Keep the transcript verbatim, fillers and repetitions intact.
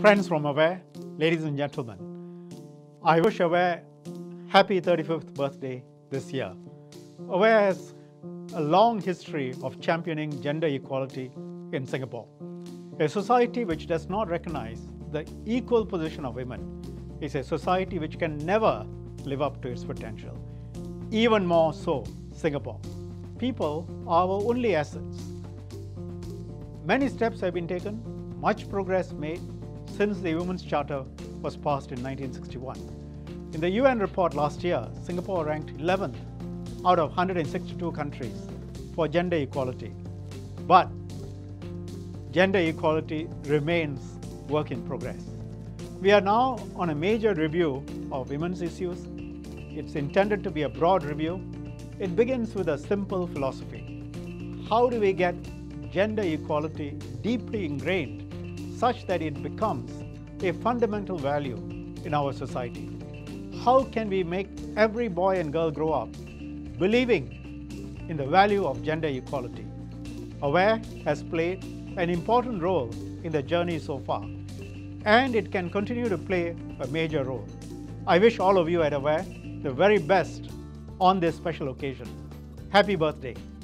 Friends from Aware, ladies and gentlemen, I wish Aware happy thirty-fifth birthday this year. Aware has a long history of championing gender equality in Singapore. A society which does not recognize the equal position of women is a society which can never live up to its potential. Even more so, Singapore. People are our only assets. Many steps have been taken, much progress made since the Women's Charter was passed in nineteen sixty-one. In the U N report last year, Singapore ranked eleventh out of one hundred sixty-two countries for gender equality. But gender equality remains work in progress. We are now on a major review of women's issues. It's intended to be a broad review. It begins with a simple philosophy. How do we get gender equality deeply ingrained such that it becomes a fundamental value in our society? How can we make every boy and girl grow up believing in the value of gender equality? Aware has played an important role in the journey so far, and it can continue to play a major role. I wish all of you at Aware the very best on this special occasion. Happy birthday.